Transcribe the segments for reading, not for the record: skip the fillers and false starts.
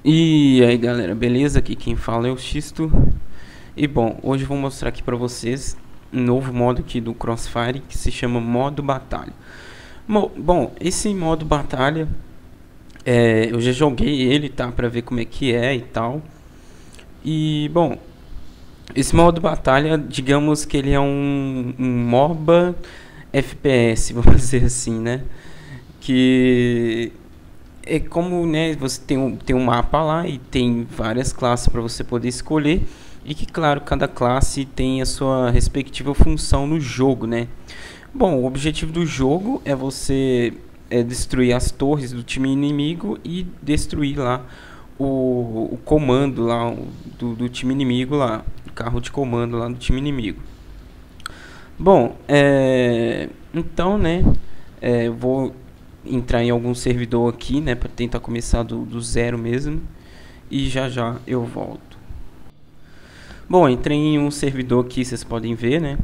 E aí galera, beleza? Aqui quem fala é o Xisto. E bom, hoje eu vou mostrar aqui pra vocês um novo modo aqui do Crossfire que se chama modo batalha. Bom, esse modo batalha eu já joguei ele, tá? Pra ver como é que é e tal. E bom, esse modo batalha, digamos que ele é um MOBA FPS, vamos dizer assim, né? Que é como, né, você tem um mapa lá e tem várias classes para você poder escolher. E que, claro, cada classe tem a sua respectiva função no jogo, né? Bom, o objetivo do jogo é você destruir as torres do time inimigo e destruir lá o comando lá do time inimigo lá, o carro de comando lá do time inimigo. Bom, então, né, eu vou entrar em algum servidor aqui, né, para tentar começar do zero mesmo, e já já eu volto. Bom, entrei em um servidor aqui, vocês podem ver, né.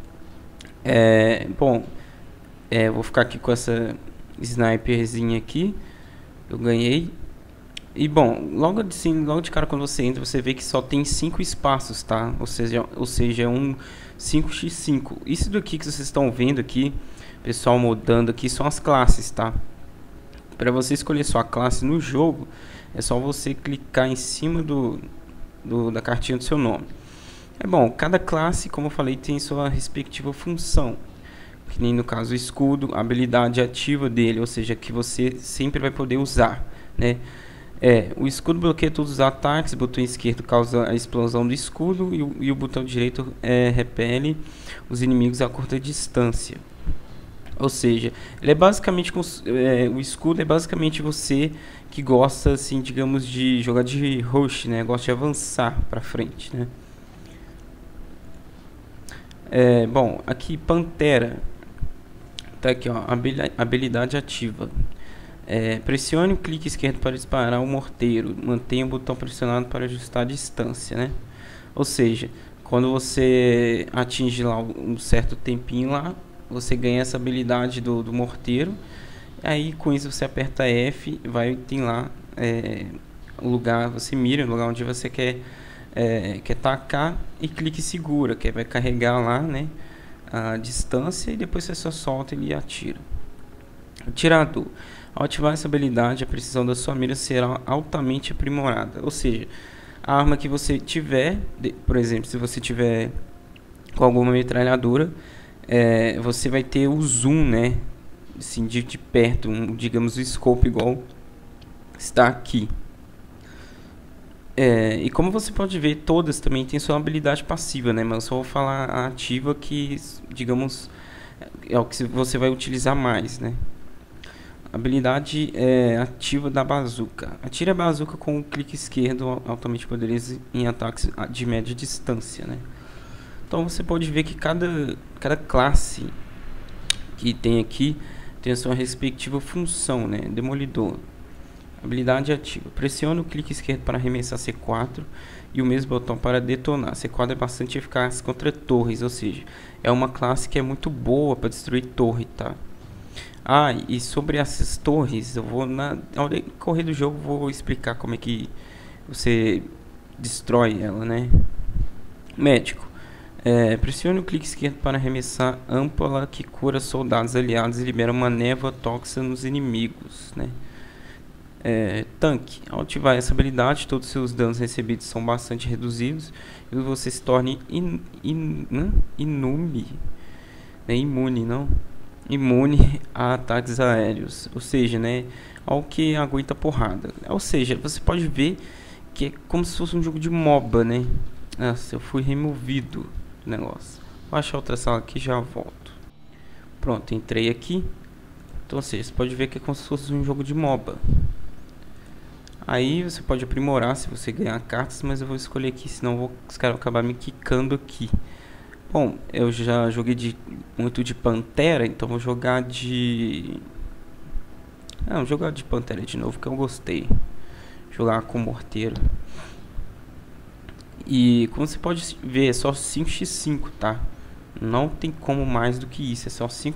Bom, vou ficar aqui com essa sniperzinha aqui, eu ganhei. E bom, logo de cara quando você entra, você vê que só tem 5 espaços, tá? Ou seja, é um 5x5. Isso daqui que vocês estão vendo aqui, pessoal mudando aqui, são as classes, tá? Para você escolher sua classe no jogo, é só você clicar em cima da cartinha do seu nome. Bom, cada classe, como eu falei, tem sua respectiva função. Que nem no caso o escudo, a habilidade ativa dele, ou seja, que você sempre vai poder usar, né? O escudo bloqueia todos os ataques, o botão esquerdo causa a explosão do escudo e o botão direito repele os inimigos a curta distância. Ou seja, ele é basicamente o escudo é basicamente você que gosta, assim, digamos, de jogar de rush, né? Gosta de avançar para frente, né? Bom, aqui Pantera tá aqui, ó, habilidade ativa. Pressione o clique esquerdo para disparar o morteiro. Mantenha o botão pressionado para ajustar a distância, né? Ou seja, quando você atinge lá um certo tempinho lá, você ganha essa habilidade do morteiro. Aí com isso você aperta F, tem lá o lugar, você mira no lugar onde você quer tacar e clique segura, que vai carregar lá, né, a distância, e depois você só solta ele e atira. Atirador. Ao ativar essa habilidade, a precisão da sua mira será altamente aprimorada. Ou seja, a arma que você tiver, por exemplo, se você tiver com alguma metralhadora, você vai ter o zoom, né? Assim, de perto, digamos o scope igual está aqui. E como você pode ver, todas também têm sua habilidade passiva, né? Mas eu só vou falar a ativa que, digamos, é o que você vai utilizar mais, né? Habilidade ativa da bazuca. Atire a bazuca com o clique esquerdo altamente poderoso em ataques de média distância, né? Então você pode ver que cada classe que tem aqui tem a sua respectiva função, né? Demolidor. Habilidade ativa. Pressione o clique esquerdo para arremessar C4 e o mesmo botão para detonar. C4 é bastante eficaz contra torres, ou seja, é uma classe que é muito boa para destruir torre, tá? E sobre essas torres, eu vou na correr do jogo vou explicar como é que você destrói ela, né? Médico. Pressione o clique esquerdo para arremessar ampla que cura soldados aliados e libera uma névoa tóxica nos inimigos, né? Tanque. Ao ativar essa habilidade, todos os seus danos recebidos são bastante reduzidos e você se torne imune a ataques aéreos, ou seja, né, ao que aguenta porrada. Ou seja, você pode ver que é como se fosse um jogo de MOBA, né? Nossa, eu fui removido do negócio. Vou achar outra sala aqui e já volto. Pronto, entrei aqui. Então, ou seja, você pode ver que é como se fosse um jogo de MOBA. Aí você pode aprimorar se você ganhar cartas, mas eu vou escolher aqui, senão os caras vão acabar me quicando aqui. Bom, eu já joguei muito de Pantera, então vou jogar de... vou jogar de Pantera de novo, que eu gostei. Jogar com Morteiro. E como você pode ver, é só 5x5, tá? Não tem como mais do que isso, é só 5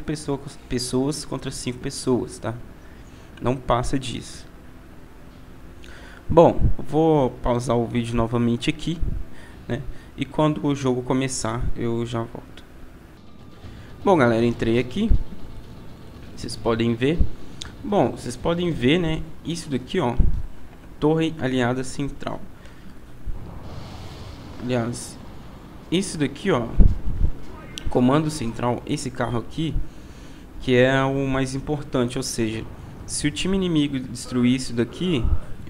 pessoas contra 5 pessoas, tá? Não passa disso. Bom, vou pausar o vídeo novamente aqui, né? E quando o jogo começar, eu já volto. Bom, galera, entrei aqui. Vocês podem ver. Bom, vocês podem ver, né? Isso daqui, ó. Torre aliada central. Aliás, isso daqui, ó. Comando central. Esse carro aqui, que é o mais importante. Ou seja, se o time inimigo destruir isso daqui,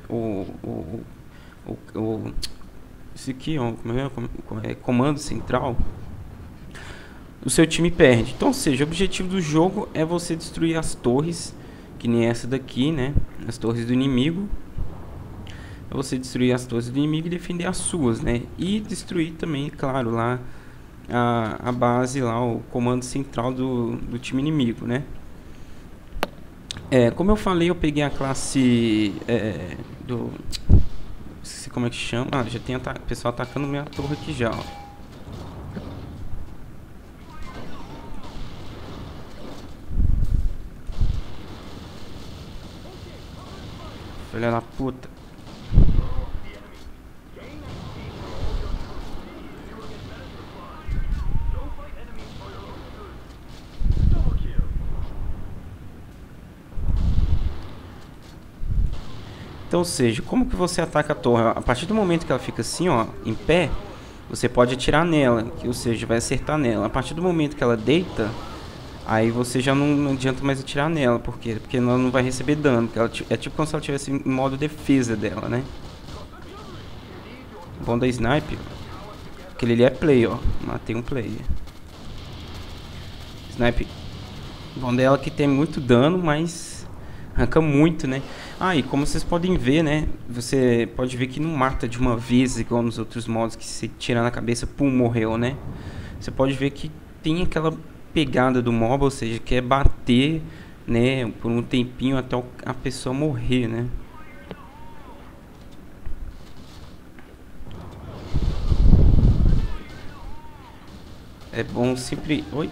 esse aqui, ó, comando central, o seu time perde. Então, ou seja, o objetivo do jogo é você destruir as torres, que nem essa daqui, né? As torres do inimigo. É você destruir as torres do inimigo e defender as suas, né? E destruir também, claro, lá a base, lá o comando central do time inimigo, né? Como eu falei, eu peguei a classe do... Não sei como é que chama. Ah, já tem o pessoal atacando minha torre aqui já, ó. Filha da puta. Então, ou seja, como que você ataca a torre? A partir do momento que ela fica assim, ó, em pé, você pode atirar nela, que, ou seja, vai acertar nela. A partir do momento que ela deita, aí você já não adianta mais atirar nela. Por quê? Porque ela não vai receber dano. Porque ela, é tipo como se ela estivesse em modo defesa dela, né? O bom da sniper, aquele ali é play, ó. Matei um player. Sniper, o bom dela é que tem muito dano, mas arranca muito, né? Ah, e como vocês podem ver, né? Você pode ver que não mata de uma vez, igual nos outros modos, que se tirar na cabeça, pum, morreu, né? Você pode ver que tem aquela pegada do mob, ou seja, que é bater, né? Por um tempinho até a pessoa morrer, né? É bom sempre... Oi?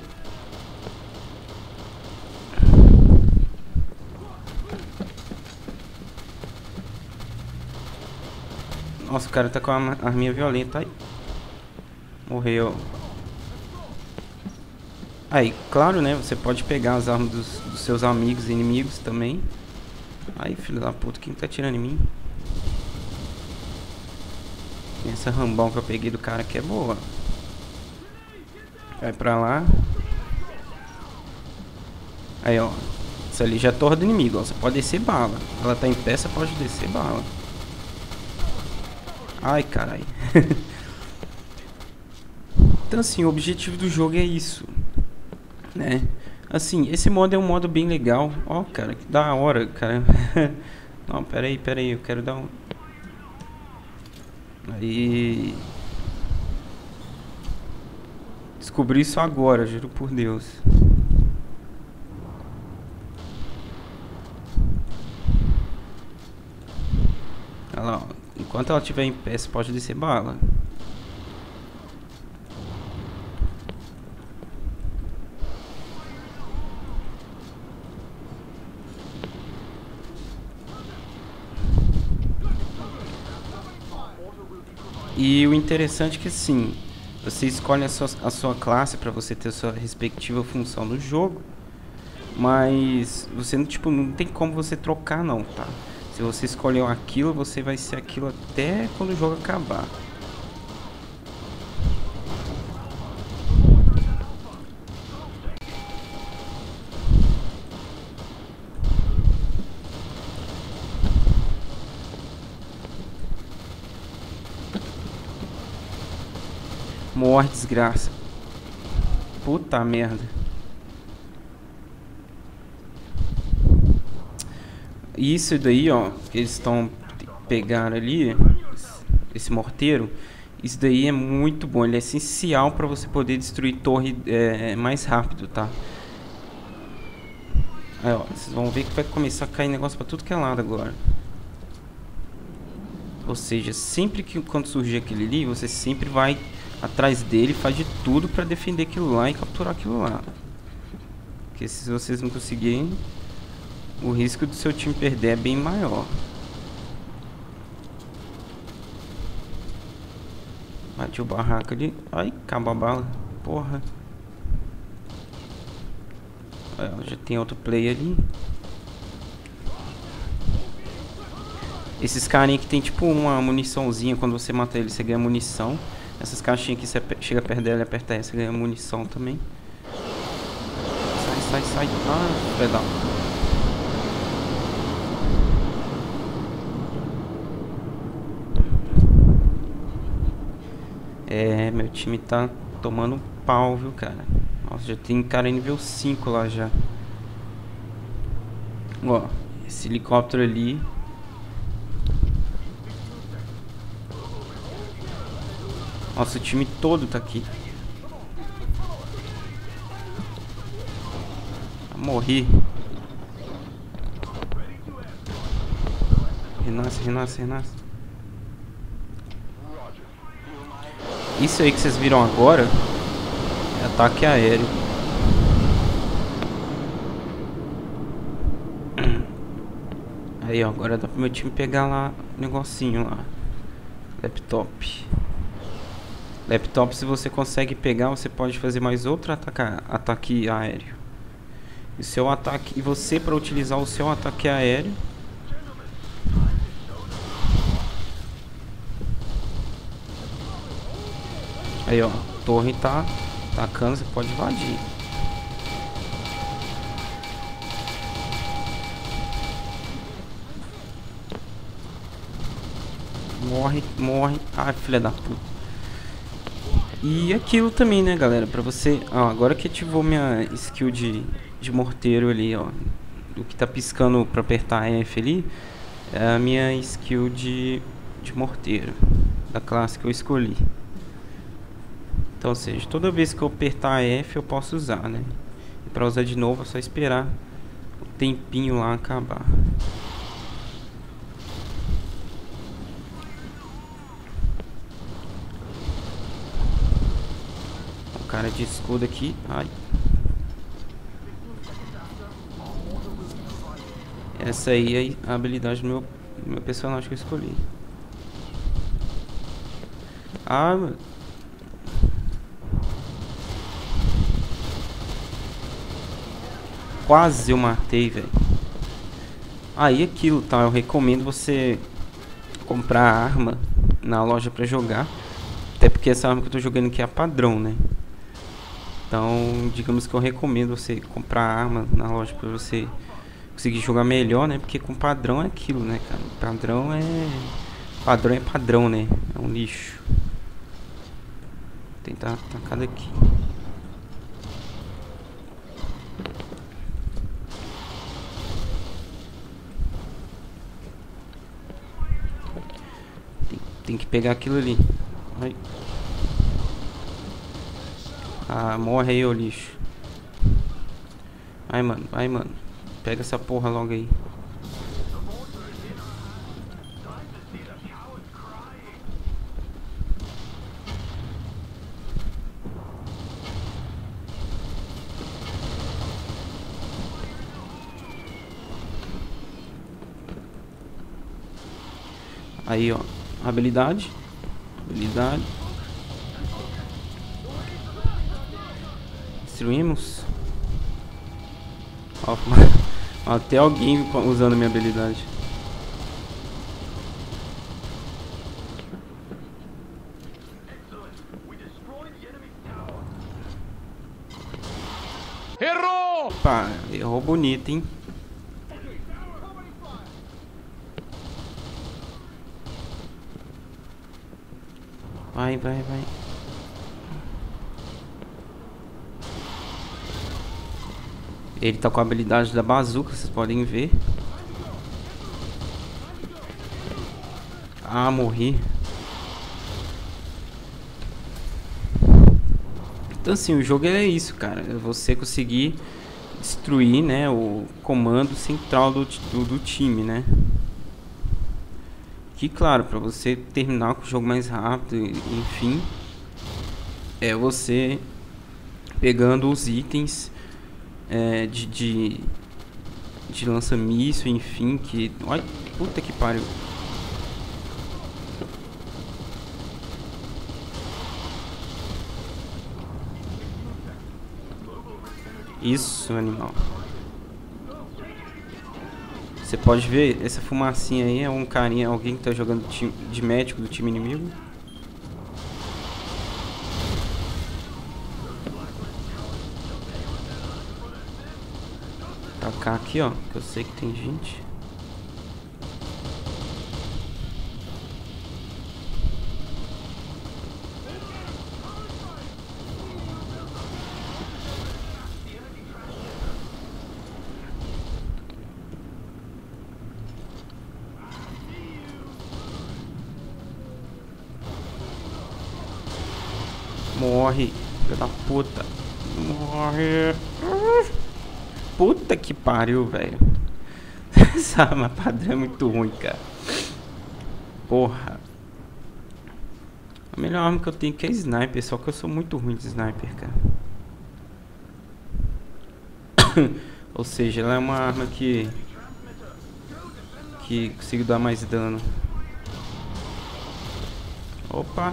Nossa, o cara tá com a arminha violenta aí. Morreu. Aí, claro, né? Você pode pegar as armas dos seus amigos e inimigos também. Aí, filho da puta, quem tá atirando em mim? Essa rambão que eu peguei do cara aqui é boa. Vai pra lá. Aí, ó. Isso ali já é torre do inimigo, ó. Você pode descer bala. Ela tá em pé, você pode descer bala. Ai, caralho. Então, assim, o objetivo do jogo é isso, né? Assim, esse modo é um modo bem legal. Ó, cara, que da hora, cara. Não, pera aí, eu quero dar um... Aí... Descobri isso agora, juro por Deus. Olha lá, ó. Enquanto ela estiver em pé, você pode descer bala. E o interessante é que, assim, você escolhe a sua classe para você ter a sua respectiva função no jogo, mas você não, tipo, não tem como você trocar não, tá? Se você escolheu aquilo, você vai ser aquilo até quando o jogo acabar. Morre, desgraça. Puta merda. Isso daí, ó, que eles estão pegando ali, esse morteiro, isso daí é muito bom. Ele é essencial para você poder destruir torre mais rápido, tá? Aí, ó, vocês vão ver que vai começar a cair negócio pra tudo que é lado agora. Ou seja, sempre que quando surgir aquele ali, você sempre vai atrás dele, faz de tudo pra defender aquilo lá e capturar aquilo lá. Porque se vocês não conseguirem, o risco do seu time perder é bem maior. Bati o barraco ali. Ai, acabou a bala. Porra. Já tem outro play ali. Esses carinha que tem tipo uma muniçãozinha. Quando você mata ele, você ganha munição. Essas caixinhas aqui, você chega perto dela e aperta essa, você ganha munição também. Sai, sai, sai. Ah, pedal. É, meu time tá tomando pau, viu, cara. Nossa, já tem cara nível 5 lá já. Ó, esse helicóptero ali. Nossa, o time todo tá aqui. Morri. Renasce, renasce, renasce. Isso aí que vocês viram agora é ataque aéreo. Aí, ó, agora dá pro meu time pegar lá o negocinho lá. Laptop. Laptop, se você consegue pegar, você pode fazer mais outro ataque aéreo. E seu ataque, e você, para utilizar o seu ataque aéreo, aí, ó, a torre tá atacando, você pode invadir. Morre, morre. Ai, filha da puta. E aquilo também, né, galera, pra você... Ó, agora que ativou minha skill de morteiro ali, ó. O que tá piscando pra apertar F ali é a minha skill de morteiro da classe que eu escolhi. Então, ou seja, toda vez que eu apertar F eu posso usar, né? E pra usar de novo é só esperar o tempinho lá acabar. Cara de escudo aqui. Ai. Essa aí é a habilidade do meu personagem que eu escolhi. Ah, mano. Quase eu matei, velho. Aí aquilo, tá? Eu recomendo você comprar arma na loja pra jogar. Até porque essa arma que eu tô jogando aqui é a padrão, né? Então, digamos que eu recomendo você comprar arma na loja pra você conseguir jogar melhor, né? Porque com padrão é aquilo, né, cara? Padrão é padrão, né? É um lixo. Vou tentar atacar daqui. Tem que pegar aquilo ali. Ai. Ah, morre aí, ô lixo. Vai, mano, vai, mano. Pega essa porra logo aí. Aí, ó. Habilidade. Habilidade. Destruímos. Ó, até alguém usando minha habilidade. Errou! Pá, errou bonito, hein? Vai, vai, vai. Ele tá com a habilidade da bazuca, vocês podem ver. Ah, morri. Então assim, o jogo é isso, cara. É você conseguir destruir, né, o comando central do time, né? Que claro, pra você terminar com o jogo mais rápido, enfim, é você pegando os itens de lança-míssil, enfim, que... Ai, puta que pariu. Isso, animal. Você pode ver, essa fumacinha aí é um carinha, alguém que tá jogando de médico do time inimigo. Tacar aqui, ó, que eu sei que tem gente. Morre, filho da puta. Morre. Puta que pariu, velho. Essa arma padrão é muito ruim, cara. Porra. A melhor arma que eu tenho aqui é sniper, só que eu sou muito ruim de sniper, cara. Ou seja, ela é uma arma que consigo dar mais dano. Opa.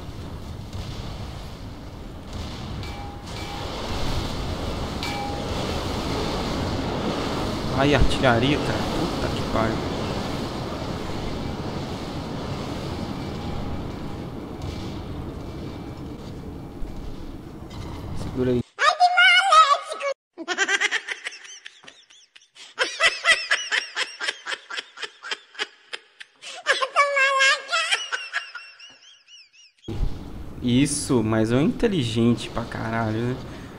Ai, artilharia, cara. Puta que pariu. Segura aí. Isso, mas é inteligente pra caralho, né?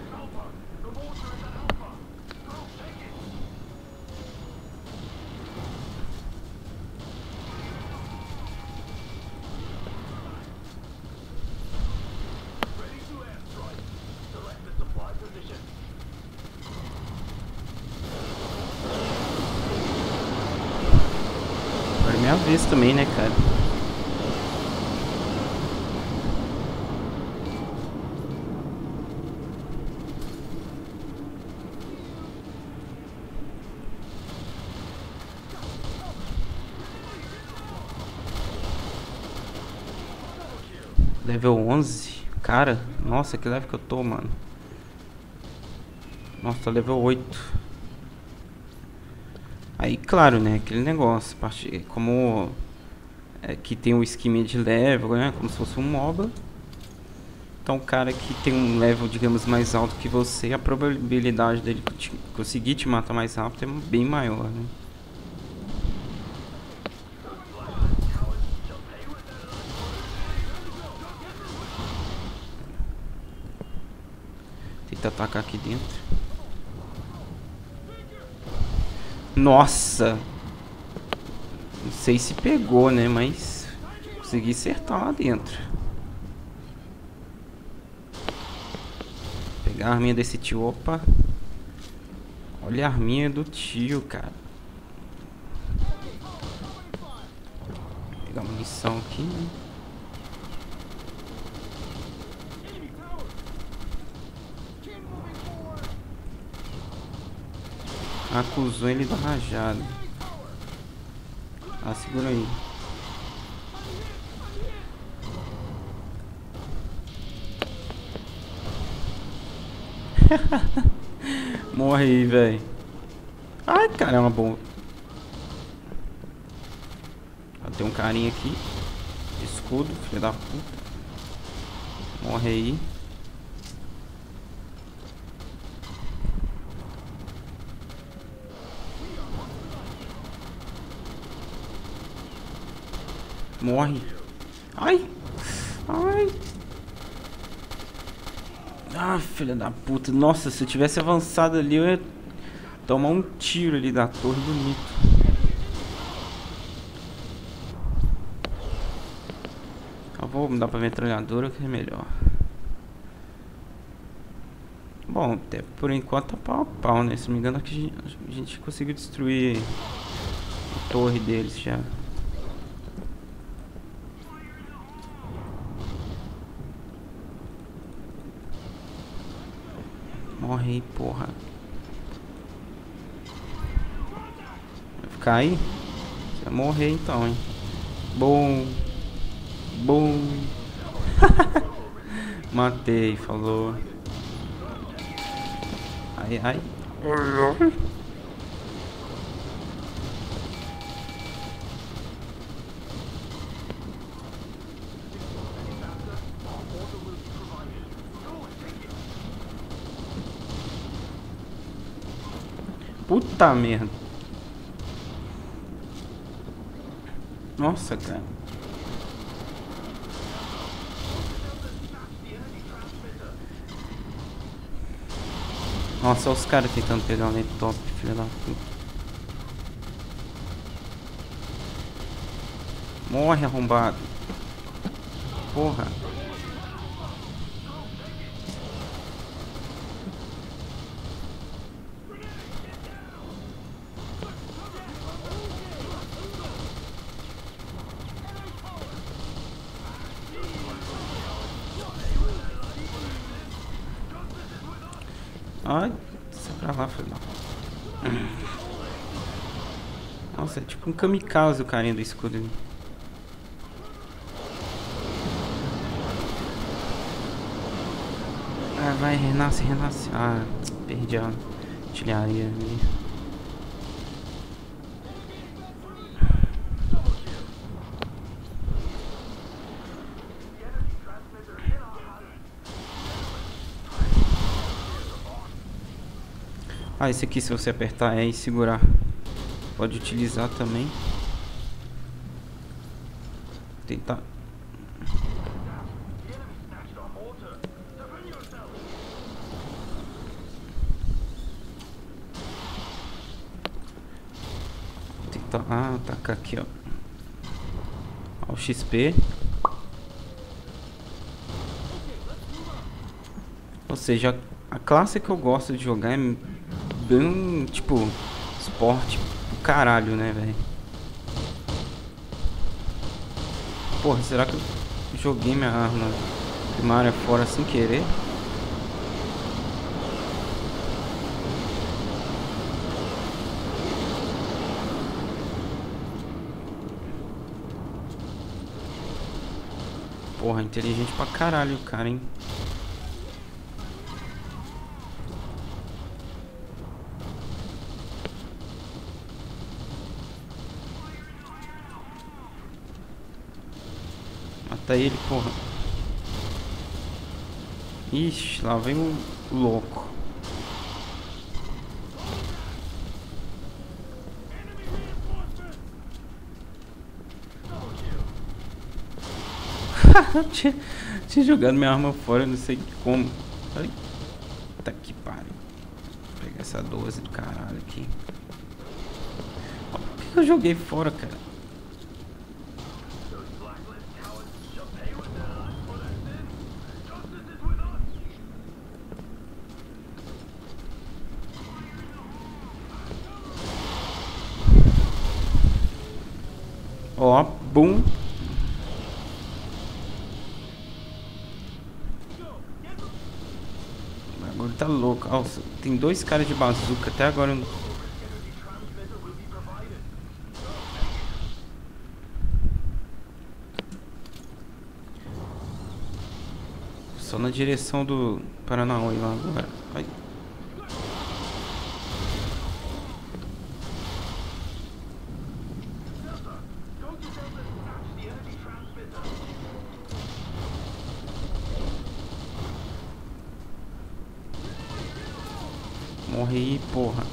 Agora é minha vez também, né, cara? Level 11? Cara, nossa, que level que eu tô, mano. Nossa, tô level 8. Aí, claro, né, aquele negócio, como que tem o esquema de level, né, como se fosse um MOBA. Então, o cara que tem um level, digamos, mais alto que você, a probabilidade dele conseguir te matar mais rápido é bem maior, né. Tenta atacar aqui dentro. Nossa! Não sei se pegou, né? Mas consegui acertar lá dentro. Pegar a arminha desse tio. Opa! Olha a arminha do tio, cara. Pegar munição aqui, né? Acusou ele da rajada. Ah, segura aí. Morre aí, velho. Ai, caramba, bom. Tem um carinha aqui. Escudo, filho da puta. Morre aí. Morre. Ai. Ai. Ah, filha da puta. Nossa, se eu tivesse avançado ali, eu ia tomar um tiro ali da torre bonito. Eu vou mudar pra metralhadora, que é melhor. Bom, até por enquanto tá pau a pau, né? Se não me engano, aqui a gente conseguiu destruir a torre deles já. Morre aí, porra. Vai ficar aí? Você vai morrer então, hein? Bom. Bom. Matei, falou. Ai, ai. Puta merda. Nossa, cara. Nossa, olha os caras tentando pegar o laptop, filha da puta. Morre, arrombado. Porra. Ai, sai pra lá, filho. Nossa, é tipo um kamikaze o carinha do escudo ali. Ah, vai, renasce, renasce. Ah, perdi a artilharia ali. Ah, esse aqui, se você apertar E e segurar, pode utilizar também. Tentar. Tentar. Ah, tacar aqui, ó. Ó, o XP. Ou seja, a classe que eu gosto de jogar é bem, tipo, esporte do caralho, né, velho? Porra, será que eu joguei minha arma primária fora sem querer? Porra, inteligente pra caralho o cara, hein? Mata ele, porra. Ixi, lá vem o louco. tinha jogado minha arma fora, não sei como. Ai, tá que pariu. Vou pegar essa 12 do caralho aqui. Ó, por que eu joguei fora, cara? Ó, bum. Agora tá louco. Nossa, tem dois caras de bazuca. Até agora eu não... Só na direção do Paranauê lá agora. Vai. Morre aí, porra.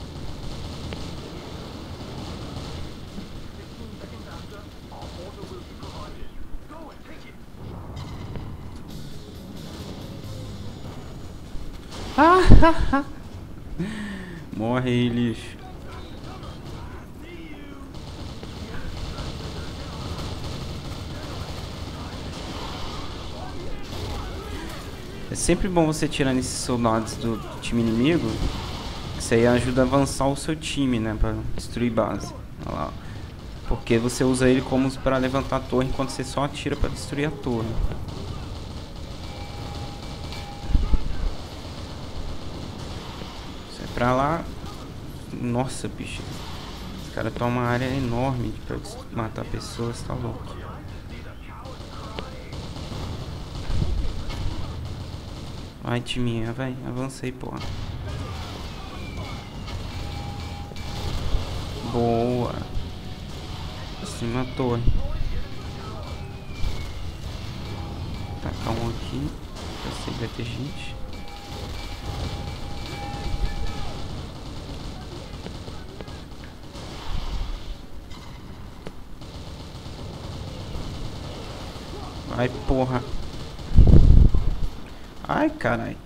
Ah, morre aí, lixo. É sempre bom você tirar esses soldados do time inimigo. Isso aí ajuda a avançar o seu time, né? Pra destruir base. Olha lá. Porque você usa ele como para levantar a torre, enquanto você só atira para destruir a torre. Sai pra lá. Nossa, bicho. Esse cara toma uma área enorme pra matar pessoas, tá louco. Vai, timinha, vai. Avancei, porra. Boa. Acima a torre. Tacar um aqui. Eu sei que vai ter gente. Ai, porra. Ai, carai.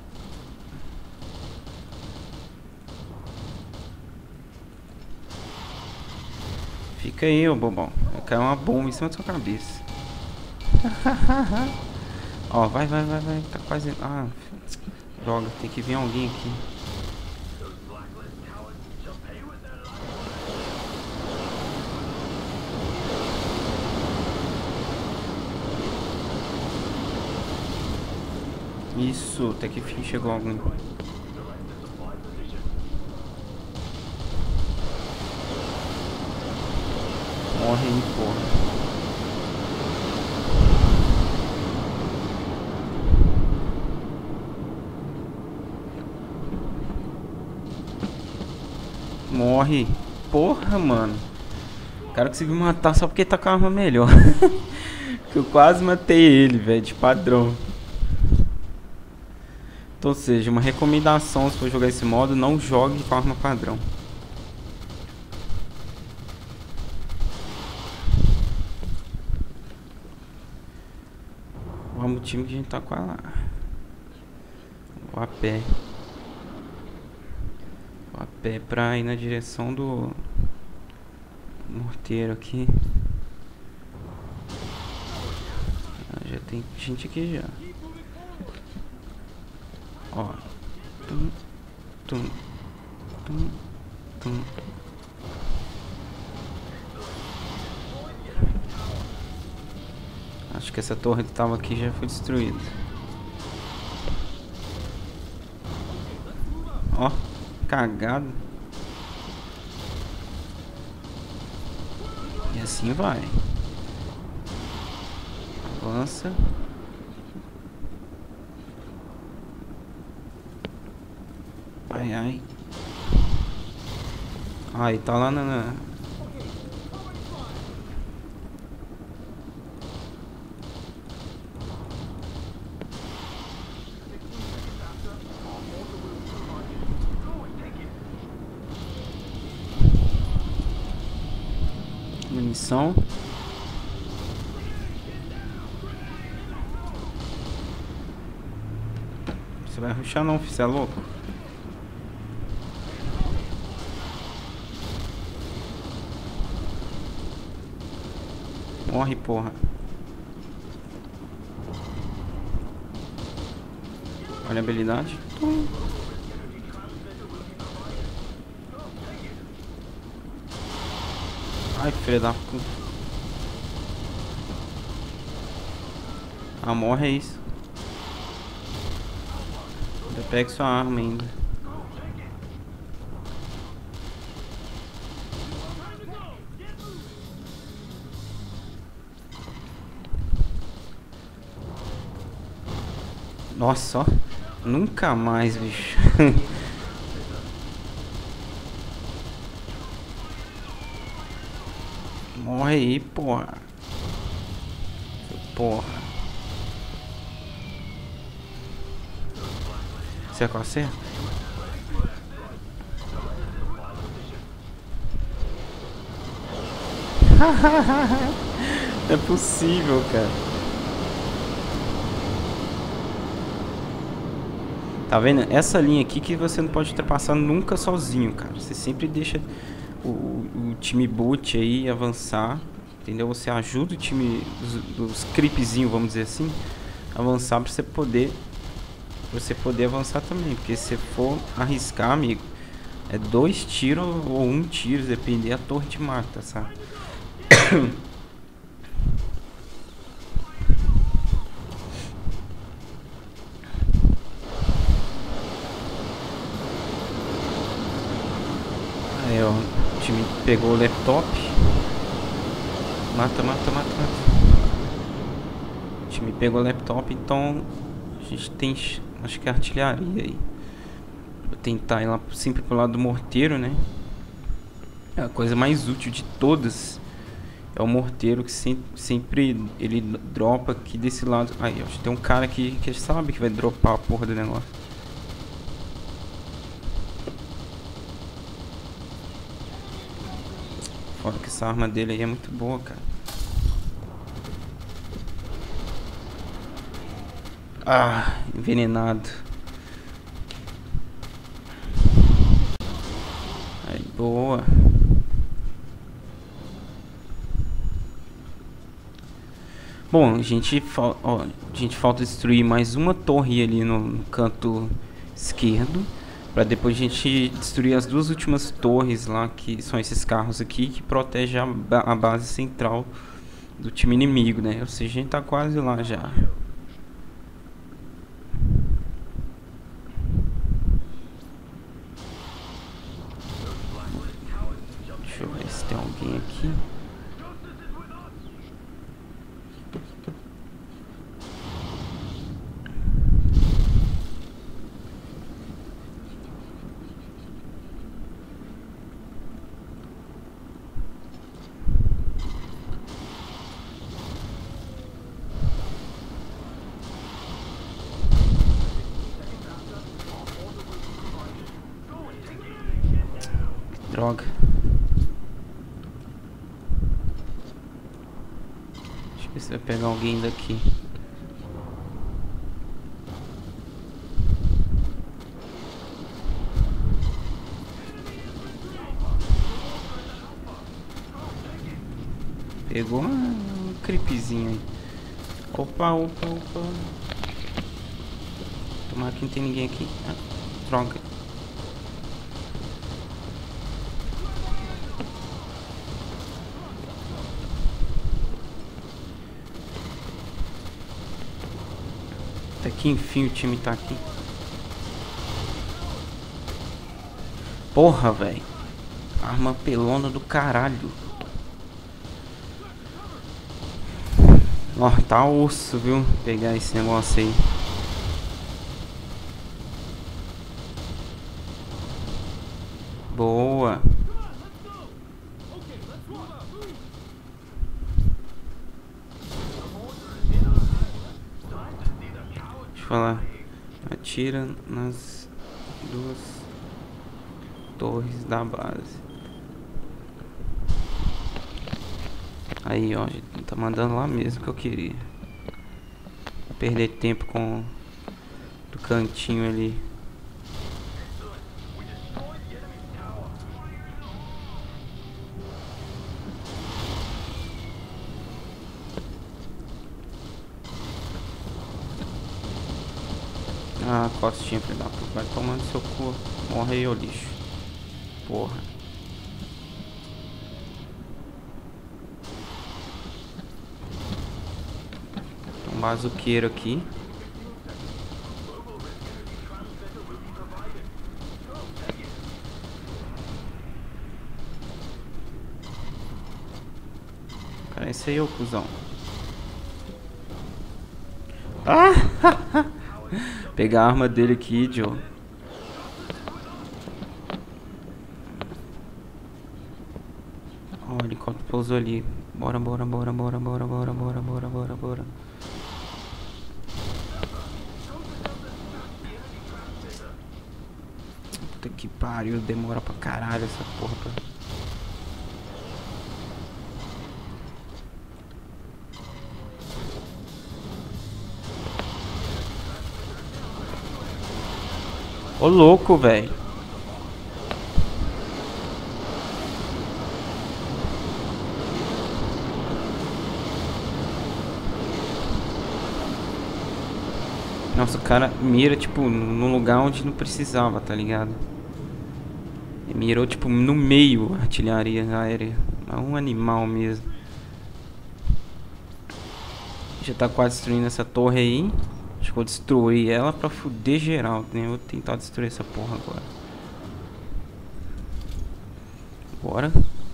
Fica aí, ô bobão. Vai cair uma bomba em cima da sua cabeça. Ó, vai. Tá quase... Ah, droga. Tem que vir alguém aqui. Isso, até que enfim chegou alguém. Morre aí, porra. Morre. Porra, mano. O cara conseguiu matar só porque tá com a arma melhor. Que eu quase matei ele, velho, de padrão. Então, ou seja, uma recomendação se for jogar esse modo, não jogue com arma padrão. Vamos o time que a gente tá com ela. Vou a pé. Vou a pé pra ir na direção do morteiro aqui. Ah, já tem gente aqui já. Ó. Tum. Acho que essa torre que tava aqui já foi destruída. Ó, cagado. E assim vai. Avança. Ai. Ai, tá lá na... Munição. Você vai rushar não, filho, você é louco? Morre, porra. Olha a habilidade. Ai, filha da puta. Ah, morre é isso. Eu pego sua arma ainda. Nossa, ó. Nunca mais, bicho. Morre aí, porra. Porra. Você acerta? Não é possível, cara. Tá vendo? Essa linha aqui que você não pode ultrapassar nunca sozinho, cara. Você sempre deixa o time boot aí avançar, entendeu? Você ajuda o time dos creepzinhos, vamos dizer assim, avançar pra você poder avançar também. Porque se for arriscar, amigo, é 2 tiros ou 1 tiro, depender, a torre te mata, sabe? Aí, ó, o time pegou o laptop. Mata. O time pegou o laptop, então a gente tem, acho que é artilharia aí. Vou tentar ir lá sempre pro lado do morteiro, né? A coisa mais útil de todas é o morteiro que sempre ele dropa aqui desse lado. Aí, ó, tem um cara aqui que sabe que vai dropar a porra do negócio. Fora que essa arma dele aí é muito boa, cara. Ah, envenenado. Aí, boa. Bom, a gente falta destruir mais uma torre ali no canto esquerdo. Pra depois a gente destruir as duas últimas torres lá, que são esses carros aqui, que protegem a base central do time inimigo, né? Ou seja, a gente tá quase lá já. Deixa eu ver se tem alguém aqui. Droga. Deixa eu ver se vai pegar alguém daqui. Pegou um creepzinho aí. Opa, opa, opa. Tomara que não tem ninguém aqui. Ah, droga. Até que enfim o time tá aqui. Porra, velho. Arma pelona do caralho. Ó, tá osso, viu? Pegar esse negócio aí. Boa. Deixa eu falar. Atira nas duas torres da base. Aí, ó, a gente tá mandando lá mesmo que eu queria. Perder tempo com do cantinho ali. Ah, costinha, filho da puta. Vai tomando seu cu. Morre aí, ô lixo. Porra. Tem um bazuqueiro aqui. Cara, esse aí é o cuzão. Ah! Pegar a arma dele aqui, Joe. Ó, o helicóptero pousou ali. Bora, bora, bora, bora, bora, bora, bora, bora, bora, bora. Puta que pariu, demora pra caralho essa porra pra... Ô louco, velho. Nossa, o cara mira, tipo, num lugar onde não precisava, tá ligado? Ele mirou, tipo, no meio a artilharia aérea. É um animal mesmo. Já tá quase destruindo essa torre aí. Acho que vou destruir ela pra fuder geral, né? Vou tentar destruir essa porra agora. Bora.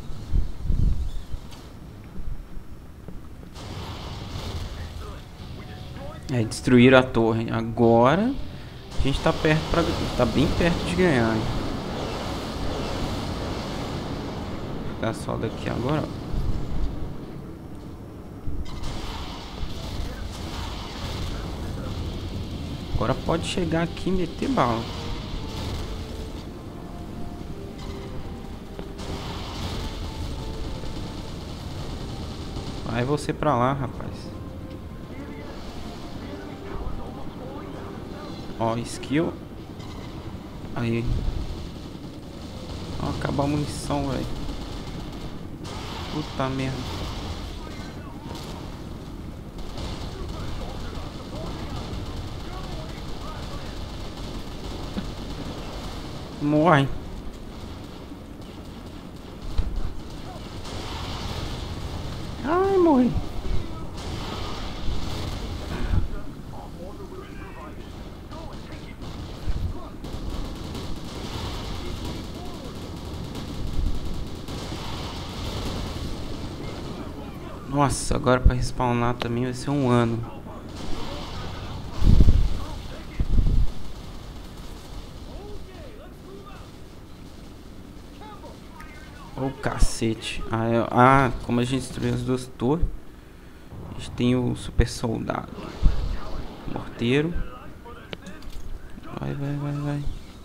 É, destruíram a torre. Agora a gente tá perto tá bem perto de ganhar. Hein? chegar só daqui agora, ó. Agora pode chegar aqui e meter bala. Vai você pra lá, rapaz. Ó, skill. Aí. Ó, acabou a munição, velho. Puta merda. Morre. Ai, morri. Nossa, agora pra respawnar também vai ser um ano. Ô, cacete. Como a gente destruiu as duas torres, a gente tem o super soldado. Morteiro. Vai, vai, vai, vai.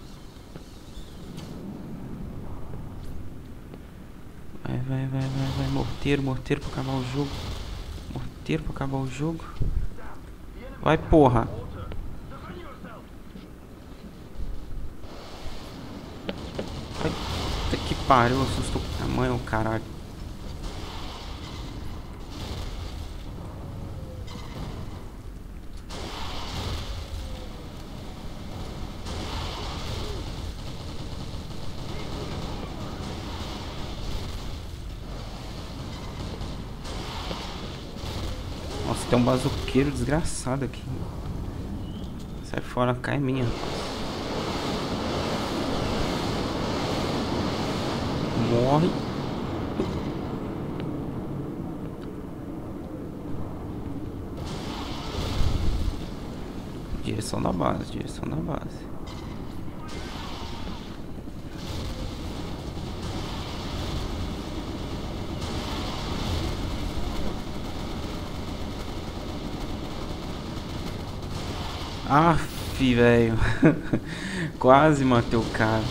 Vai, vai, vai, vai, vai. Morteiro, morteiro pra acabar o jogo. Morteiro pra acabar o jogo. Vai, porra. Vai. Puta que pariu, assustou a mãe, o caralho. Nossa, tem um bazuqueiro desgraçado aqui. Sai fora, cai minha. Morre. Direção da base, direção da base. Aff, velho. Quase matei o cara.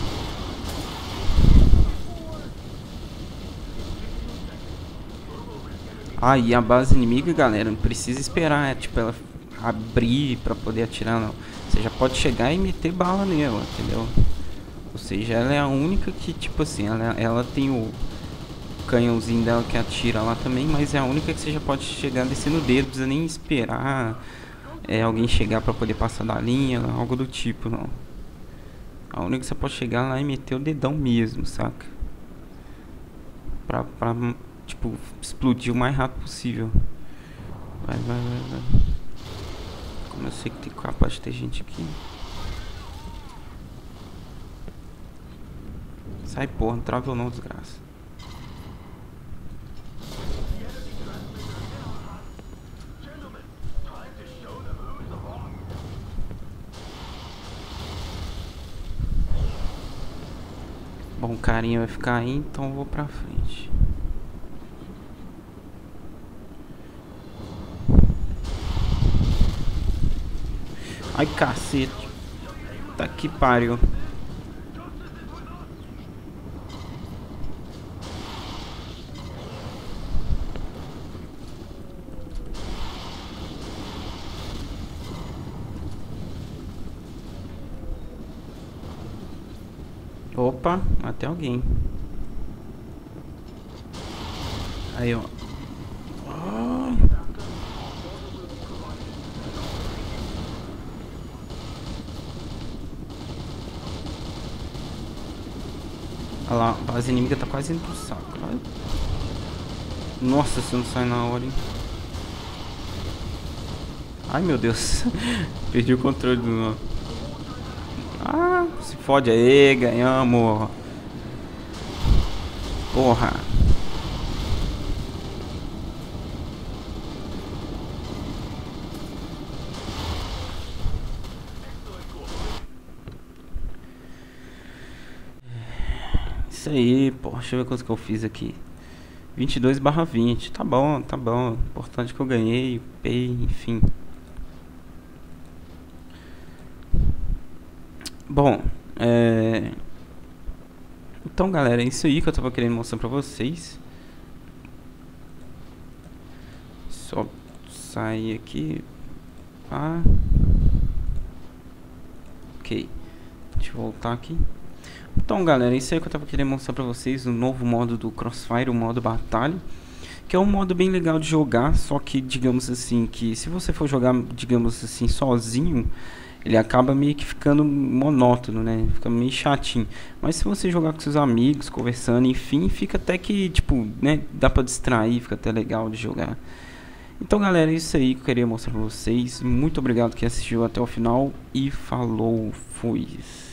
E a base inimiga, galera, não precisa esperar, tipo, ela abrir pra poder atirar, não. Você já pode chegar e meter bala nela, entendeu? Ou seja, ela é a única que, tipo assim, ela tem o canhãozinho dela que atira lá também, mas é a única que você já pode chegar descendo o dedo, não precisa nem esperar alguém chegar pra poder passar da linha, algo do tipo, não. A única que você pode chegar lá e meter o dedão mesmo, saca? Pra tipo, explodir o mais rápido possível. Vai, vai, vai, vai. Como eu sei que tem capaz de ter gente aqui. Sai, porra, não trava eu não, desgraça. Bom, o carinha vai ficar aí, então eu vou pra frente. Ai, cacete. Tá que pariu. Opa, até alguém. Aí, ó. Olha lá, a base inimiga tá quase indo pro saco. Vai. Nossa, se não sai na hora, hein? Ai, meu Deus. Perdi o controle do... se fode aí, ganhamos. Porra. Isso aí, pô. Deixa eu ver quanto que eu fiz aqui. 22/20. Tá bom, tá bom. Importante que eu ganhei, upei, enfim. Bom, então, galera, é isso aí que eu tava querendo mostrar pra vocês. Só sair aqui. Ah. Ok. Deixa eu voltar aqui. Então, galera, é isso aí que eu tava querendo mostrar pra vocês. O novo modo do Crossfire, o modo batalha. Que é um modo bem legal de jogar. Só que, digamos assim, que se você for jogar, digamos assim, sozinho, ele acaba meio que ficando monótono, né? Fica meio chatinho. Mas se você jogar com seus amigos, conversando, enfim, fica até que, tipo, né? Dá pra distrair, fica até legal de jogar. Então, galera, é isso aí que eu queria mostrar pra vocês. Muito obrigado que assistiu até o final e falou, fui.